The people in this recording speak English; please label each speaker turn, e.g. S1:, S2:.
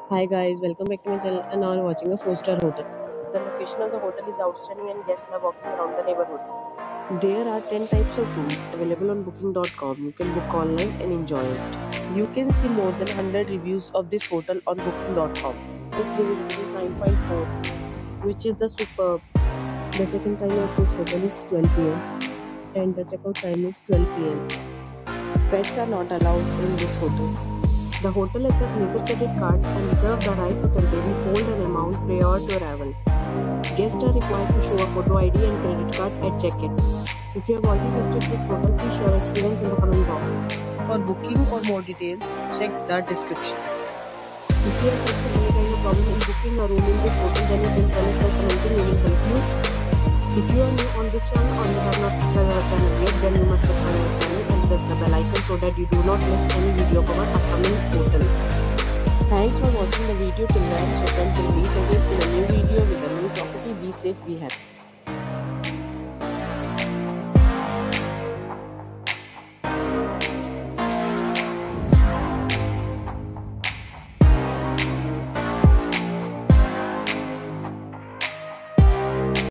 S1: Hi guys, welcome back to my channel and now I'm watching a 4-star hotel. The location of the hotel is outstanding and guests love walking around the neighborhood. There are 10 types of rooms available on booking.com. You can book online and enjoy it. You can see more than 100 reviews of this hotel on booking.com. Its review rating is 9.4, which is the superb. The check-in time of this hotel is 12 pm and the checkout time is 12 pm. Pets are not allowed in this hotel. The hotel accepts major credit cards and reserves the right to temporarily hold an amount prior to arrival. Guests are required to show a photo ID and credit card at check-in. If you have already visited this hotel, please share your experience in the comment box. For booking or more details, check the description. If you are facing any kind of problem in booking a room in this hotel, then you can tell us by commenting. We will help you. If you are new on this channel or you have not subscribed our channel yet, then you must subscribe our channel and press the bell icon so that you do not miss any video of our upcoming hotel. Thanks for watching the video till the end. So till we meet again in a new video with a new property. Be safe, be happy.